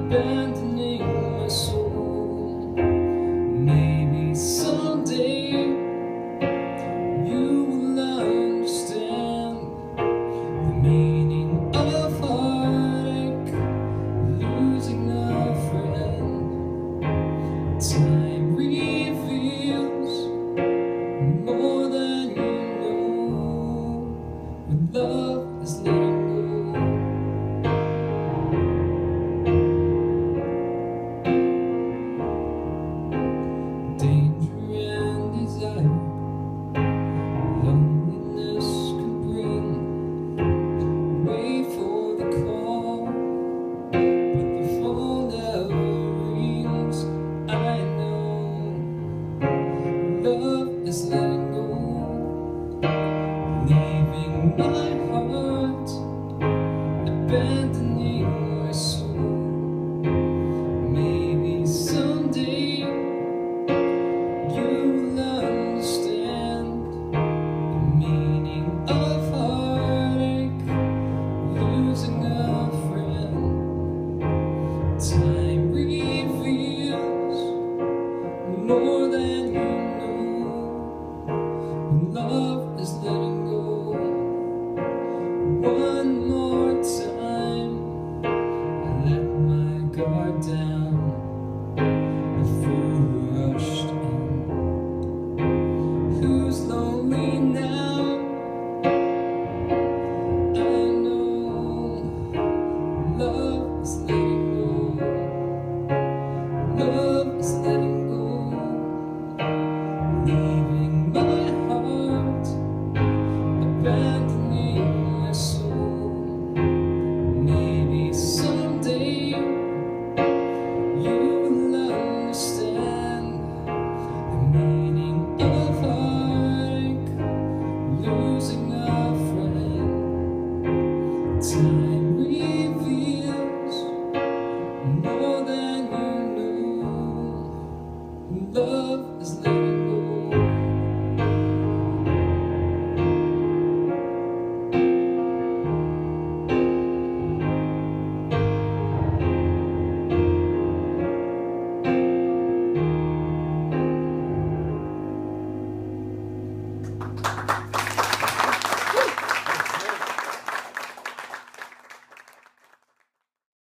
abandoning my soul. Maybe someday you will understand the meaning of heartache, losing a friend. Time reveals more than you know when love is letting go. Danger and desire, loneliness can bring. Wait for the call, but the phone never rings. I know love is letting go, leaving my heart, abandoning my soul. Maybe someday you will understand the meaning of heartache, losing a friend. Time reveals more than you know when love is letting go. One more time, I let my guard down. The fool who rushed in, who's lonely now. I know love is letting go. Love is letting go, leaving my heart, abandoning my soul. Maybe someday you will understand the meaning of heartache, losing a friend. Time reveals more than you know. Love is letting go.